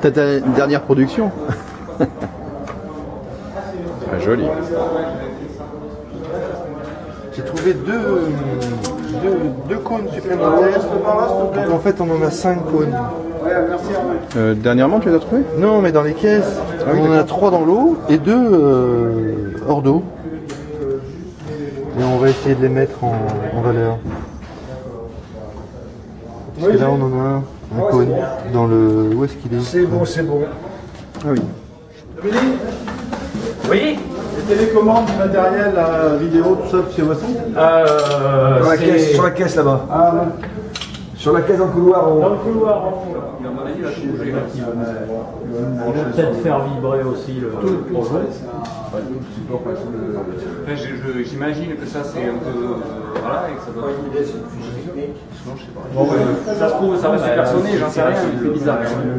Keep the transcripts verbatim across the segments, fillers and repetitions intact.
Peut-être une dernière production. Très joli. J'ai trouvé deux, deux, deux cônes supplémentaires. Donc en fait, on en a cinq cônes. Euh, dernièrement, tu les as trouvés? Non, mais dans les caisses, Ah oui, on en a trois dans l'eau et deux euh, hors d'eau. Et on va essayer de les mettre en, en valeur. Parce que là, on en a un, un cône dans le. Où est-ce qu'il est? C'est bon, c'est bon. Ah oui. Dominique? Oui? Les télécommandes du matériel, la vidéo, tout ça, chez Wasson? Euh, Sur la caisse, sur la caisse là-bas. Ah non. Sur la caisse dans le couloir. On... Dans le couloir, on... Il va peut-être faire vibrer aussi le, le projet. J'imagine que ça c'est un peu. Euh, voilà, et que ça doit être. Sinon, je sais pas. Bon, ouais. Ça se trouve, ça va super sonner, j'en sais rien, c'est bizarre.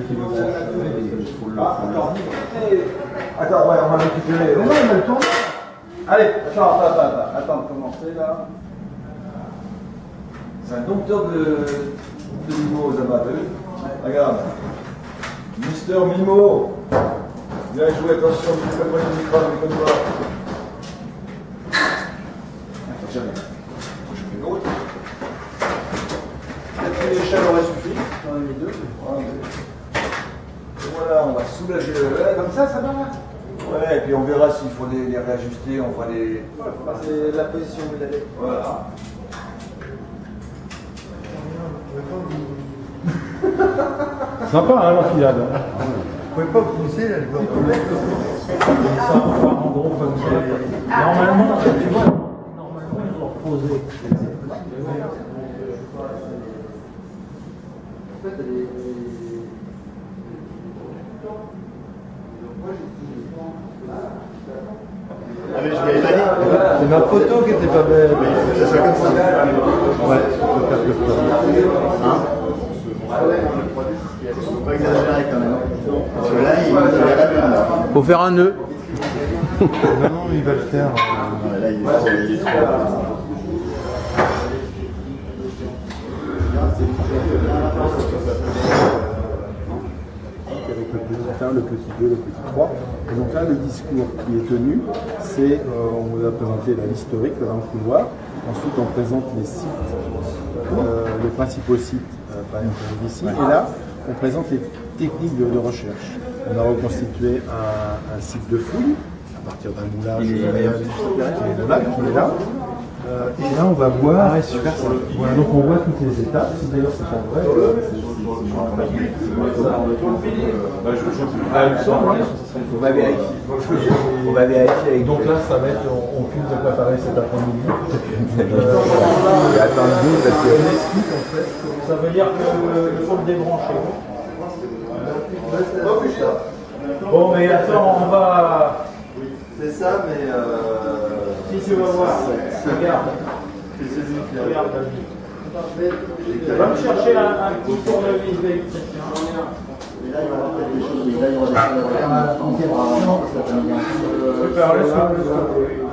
Attends, ouais, on va récupérer. Non, non, on a le temps. Allez, attends, attends, attends, attends de commencer là. C'est un dompteur de, de Mimo aux amateurs. Regarde. Mister Mimo. Bien joué, attention, tu peux prendre le micro avec le doigt. Jamais. Je fais l'autre. Peut-être que l'échelle aurait suffi. J'en ai mis deux. Voilà, on va soulager le lait. Comme ça, ça va. Ouais, et puis on verra s'il faut les, les réajuster, on fera les. C'est la position que vous avez. Voilà. Sympa, hein, l'enfilade. Vous pouvez pas pousser là, le gars. Ça, on va faire en gros comme ça. Normalement, tu vois, normalement, ils doivent reposer. C'est ma photo qui était pas belle. C'est ça comme ça. Ouais, je peux faire que ça. Hein? Faut pas exagérer quand même. Parce que là, il va la même. Faut faire un nœud. Non, non, il va le faire. Ouais, là, il est trop. Il est trop. Avec le petit un, le petit deux, le petit trois. Et donc là, le discours qui est tenu, c'est, euh, on vous a présenté l'historique dans le couloir. Ensuite, on présente les sites, euh, les principaux sites, euh, par exemple ici. Et là, on présente les techniques de, de recherche. On a reconstitué un, un site de fouille à partir d'un moulage qui est là, qui est là. Euh, et là, on va voir. Ah, super, ça. Voilà, donc on voit toutes les étapes. D'ailleurs, c'est pas vrai. On va vérifier. On va vérifier. Donc là, ça va être, on, on finit de préparer cet après-midi. Et attendez, parce que. On explique en fait. Ça veut dire qu'il faut le débrancher. Bon, mais attends, on va... C'est ça, mais. Euh... Si tu vas voir, regarde. Regarde, va me chercher un, un petit tournevis électrique. Et là, il y aura peut-être des choses. Là, il y aura des choses. Super, laisse-moi.